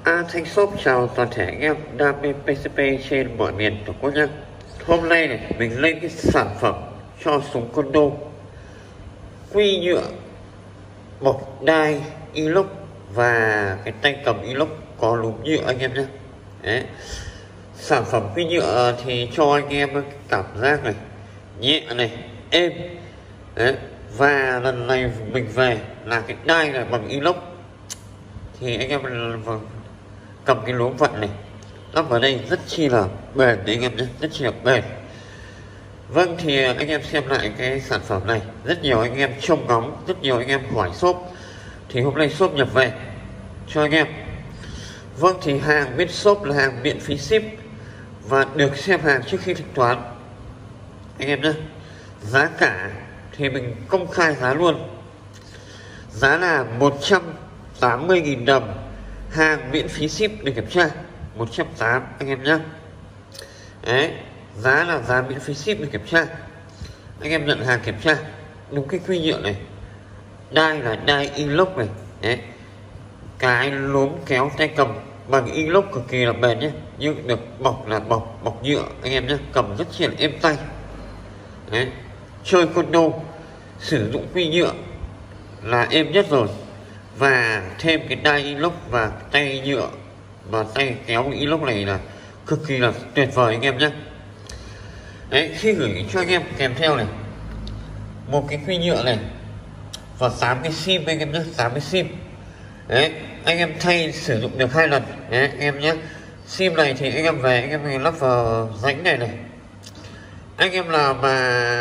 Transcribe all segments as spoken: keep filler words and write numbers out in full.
A Thanh Shop chào toàn thể anh em đam mê pê xê pê trên mọi miền Tổ quốc nhé. Hôm nay này mình lên cái sản phẩm cho súng Condo quy nhựa bọc đai inox và cái tay cầm inox có lúm nhựa anh em nhé. Đấy. Sản phẩm quy nhựa thì cho anh em cảm giác này nhẹ này, êm. Đấy. Và lần này mình về là cái đai này bằng inox thì anh em cầm cái lúm vận này lắp vào đây rất chi là bền đấy anh em nhé, rất chi là bền. Vâng, thì anh em xem lại cái sản phẩm này, rất nhiều anh em trông ngóng, rất nhiều anh em hỏi shop, thì hôm nay shop nhập về cho anh em. Vâng, thì hàng bên shop là hàng miễn phí ship và được xem hàng trước khi thanh toán anh em nhé. Giá cả thì mình công khai giá luôn, giá là một trăm tám mươi nghìn đồng, hàng miễn phí ship được kiểm tra một trăm tám mươi anh em nhé. Đấy, giá là giá miễn phí ship được kiểm tra, anh em nhận hàng kiểm tra đúng cái quy nhựa này, đai là đai inox này. Đấy, cái lốm kéo tay cầm bằng inox cực kỳ là bền nhé, nhưng được bọc là bọc bọc nhựa anh em nhé, cầm rất là êm tay. Đấy, chơi Condo sử dụng quy nhựa là êm nhất rồi, và thêm cái đai inox và tay nhựa và tay kéo inox này là cực kỳ là tuyệt vời anh em nhé. Đấy, khi gửi cho anh em kèm theo này một cái quy nhựa này và tám cái sim anh em nhé, tám cái sim. Đấy, anh em thay sử dụng được hai lần. Đấy, anh em nhé. Sim này thì anh em về anh em lắp vào rãnh này này. Anh em nào mà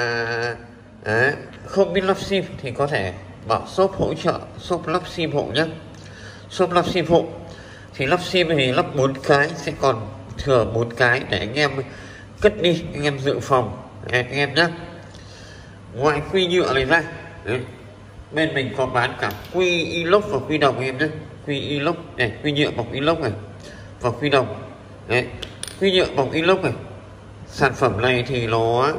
đấy, không biết lắp sim thì có thể bảo shop hỗ trợ, shop lắp sim hộ nhé. Shop lắp sim hộ thì lắp sim thì lắp bốn cái, sẽ còn thừa bốn cái để anh em cất đi, anh em dự phòng. Đấy, anh em nhé. Ngoài quy nhựa này ra, đấy, bên mình có bán cả quy inox và quy đồng anh em nhé. Quy inox này, quy nhựa bọc inox này và quy đồng. Đấy, quy nhựa bọc inox này, sản phẩm này thì nó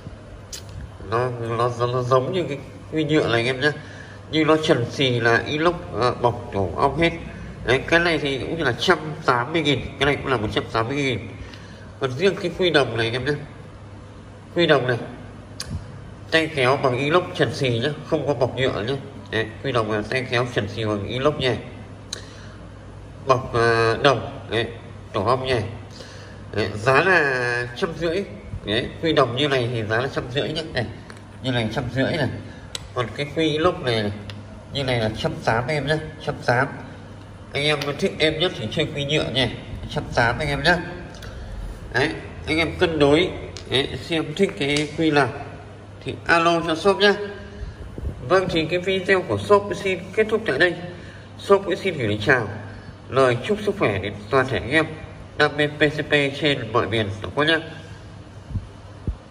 nó nó, nó giống như cái quy nhựa này anh em nhé, nhưng nó trần xì là inox uh, bọc tổ ong hết. Đấy, cái này thì cũng như là một trăm tám mươi nghìn, cái này cũng là một trăm tám mươi nghìn. Còn riêng cái quy đồng này anh em nhé, quy đồng này tay kéo bằng inox trần xì nhé, không có bọc nhựa nhé. Đấy, quy đồng là tay kéo trần xì bằng inox nha, bọc uh, đồng đấy, tổ ong nha. Đấy, giá là trăm rưỡi. Đấy, quy đồng như này thì giá là trăm rưỡi nhé, này như này trăm rưỡi này. Còn cái quy inox này, này như này là trăm tám em nhé, trăm tám. Anh em thích em nhất thì chơi quy nhựa nha, trăm tám anh em nhé. Đấy, anh em cân đối đấy, xem thích cái quy nào thì alo cho shop nhé. Vâng, thì cái video của shop xin kết thúc tại đây. Shop cũng xin gửi đến chào, lời chúc sức khỏe đến toàn thể anh em đam mê pê xê pê trên mọi miền Tổ quốc nhé.